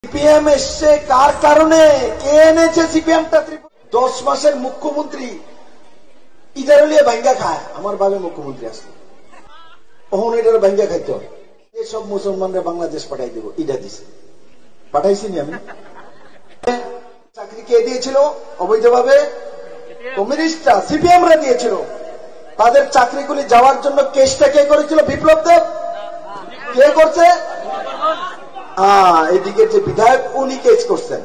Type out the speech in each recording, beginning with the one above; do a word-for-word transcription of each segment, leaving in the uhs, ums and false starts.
CPM এসছে কার কারণে, কে এনেছে সিপিএমটা? দশ মাসের মুখ্যমন্ত্রী ইটারলিয়ে ভাঙ্গা খায়, আমার ভাবে মুখ্যমন্ত্রী আসলে ওহন এটার ভাঙ্গা খাইতে হয়। সব মুসলমানরা বাংলাদেশ পাঠাই দেবো, ইটা দিছে, পাঠাইছি নি আমি। চাকরি কে দিয়েছিল অবৈধভাবে? কমিউনিস্টরা, সিপিএমরা দিয়েছিল। তাদের চাকরিগুলি যাওয়ার জন্য কেসটা কে করেছিল? বিপ্লব দেব। কে করছে? এদিকে যে বিধায়ক উনি কেস করছেন।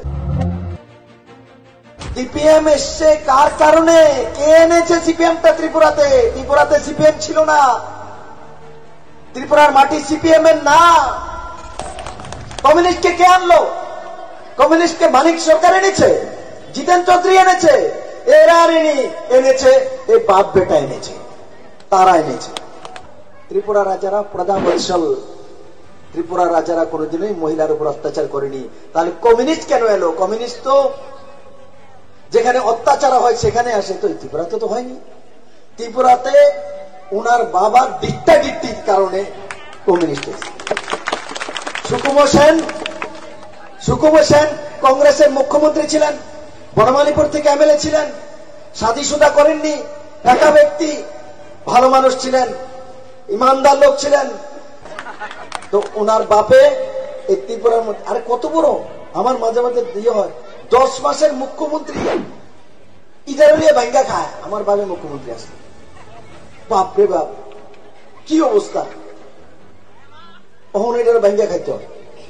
সিপিএম এসছে কার কারণে, কে এনেছে সিপিএমটা ত্রিপুরাতে? ত্রিপুরাতে সিপিএম ছিল না, ত্রিপুরার মাটি সিপিএম এর না। কমিউনিস্টকে কে আনলো? কমিউনিস্টকে মানিক সরকার এনেছে, জিতেন চৌধুরী এনেছে, এরা আনেনি, এনেছে এই বাপ বেটা এনেছে, তারা এনেছে। ত্রিপুরা রাজারা প্রধান বৎসল, ত্রিপুরা রাজারা কোনোদিনই মহিলার উপর অত্যাচার করেনি, তাহলে কমিউনিস্ট কেন এলো? কমিউনিস্ট তো যেখানে অত্যাচার হয় সেখানে আসে, তো ত্রিপুরাতে তো হয়নি। ত্রিপুরাতে উনার বাবার ডিক্টাডিক্টির কারণে কমিউনিস্ট এসেছে। সুকুম সেন, সুকুম সেন কংগ্রেসের মুখ্যমন্ত্রী ছিলেন, বনমালীপুর থেকে এমএলএ ছিলেন, শাদী সুদা করেননি, একা ব্যক্তি, ভালো মানুষ ছিলেন, ইমানদার লোক ছিলেন। তো ওনার বাপে এই ত্রিপুরার মধ্যে, আরে কত বড়, আমার মাঝে মাঝে ইয়ে হয়, দশ মাসের মুখ্যমন্ত্রী ইটারলিয়ে ভাঙ্গা খায়, আমার বাপে মুখ্যমন্ত্রী আসে। বাপরে বাপ, কি অবস্থা! ওহন এটার ভাঙ্গা খাইতে হয়।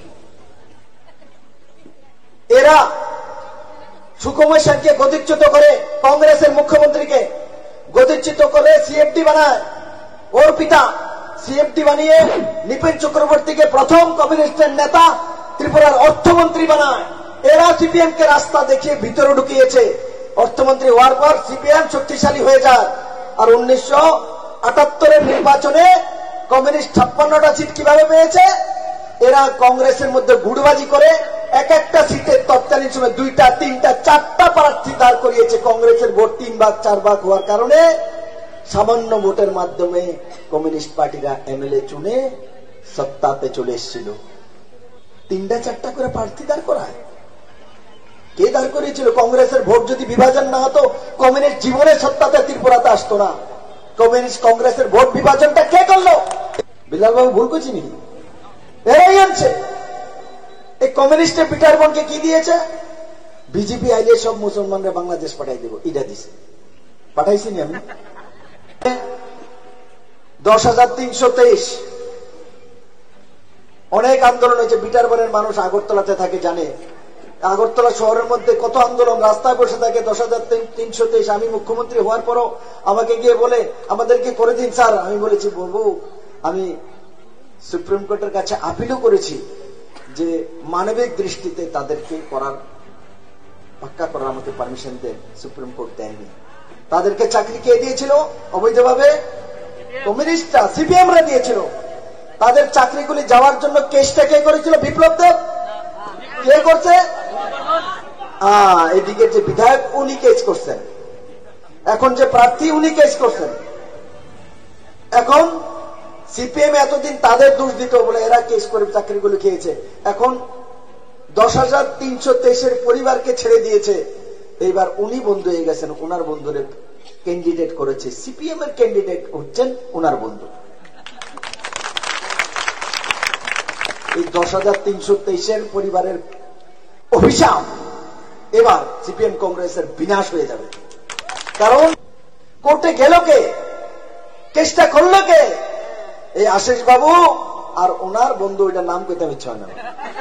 এরা সুকুমার সেনকে গদিচ্যুত করে, কংগ্রেসের মুখ্যমন্ত্রীকে গদিচ্যুত করে সিএফডি বানায়। ওর পিতা সিএফডি বানিয়ে নিপেন চক্রবর্তীকে প্রথম কমিউনিস্টের নেতা ত্রিপুরার অর্থমন্ত্রী বানায়। এরা সিপিএম কে রাস্তা দেখিয়ে ভিতরে ঢুকিয়েছে। অর্থমন্ত্রী হওয়ার পর সিপিএম শক্তিশালী হয়ে যায়। আর উনিশশো আটাত্তরের নির্বাচনে কমিউনিস্ট ছাপ্পান্নটা সিট কিভাবে পেয়েছে? এরা কংগ্রেসের মধ্যে গুড়বাজি করে এক একটা সিটের তৎকালীন সময় দুইটা, তিনটা, চারটা প্রার্থী দাঁড় করিয়েছে। কংগ্রেসের ভোট তিন ভাগ চার ভাগ হওয়ার কারণে সামান্য ভোটের মাধ্যমে কমিউনিস্ট পার্টিরা এমএলএ চুনে সত্তাতে চলে এসেছিল। তিনটা চারটা করে প্রার্থী দাঁড় করায়। কে দাঁড় করিয়েছিল? কংগ্রেসের ভোট যদি বিভাজন না হতো, কমিউনিস্ট জীবনে সত্তাতে ত্রিপুরাতে আসতো না। কমিউনিস্ট কংগ্রেসের ভোট বিভাজনটা কে করলো? বিলালবাবু ভুল করছি নাকি? এরাই আনছে। এই কমিউনিস্টের পিটার বোনকে কি দিয়েছে? বিজেপি আইলে সব মুসলমানরা বাংলাদেশ পাঠাই দেবো, এটা দিছে, পাঠাইছি নি আমি। দশ হাজার তিনশো তেইশ অনেক আন্দোলন হয়েছে। বিটার বোনের মানুষ আগরতলাতে থাকে, জানে আগরতলা শহরের মধ্যে কত আন্দোলন, রাস্তায় বসে থাকে। দশ হাজার তিনশো তেইশ আমি মুখ্যমন্ত্রী হওয়ার পরও আমাকে গিয়ে বলে আমাদেরকে করে দিন স্যার। আমি বলেছি বাবু, আমি সুপ্রিম কোর্টের কাছে আপিলও করেছি যে মানবিক দৃষ্টিতে তাদেরকে করার পাক্কা করার আমাকে পারমিশন দেন। সুপ্রিম কোর্ট দেয়নি। তাদেরকে চাকরি কে দিয়েছিল অবৈধভাবে? কমিউনিস্টরা, সিপিএমরা দিয়েছিল। তাদের চাকরিগুলি যাওয়ার জন্য কেসটা কে করেছিল? বিপ্লব দেব। কে করছে? এদিকে যে বিধায়ক উনি কেস করছেন, এখন যে প্রার্থী উনি কেস করছেন। এখন সিপিএম এতদিন তাদের দোষ দিত বলে এরা কেস করে চাকরিগুলো খেয়েছে। এখন দশ হাজার তিনশো তেইশের পরিবারকে ছেড়ে দিয়েছে। এইবার উনি বন্ধু হয়ে গেছেন, ওনার বন্ধুরে ক্যান্ডিডেট করেছে। সিপিএম এর ক্যান্ডিডেট হচ্ছেন ওনার বন্ধু। এই দশ হাজার তিনশো তেইশের পরিবারের অভিশাপ এবার সিপিএম কংগ্রেসের বিনাশ হয়ে যাবে। কারণ কোর্টে গেল কে? কেসটা করলো কে? এই আশিস বাবু আর ওনার বন্ধু, ওইটার নাম কইতে ইচ্ছা হয় না।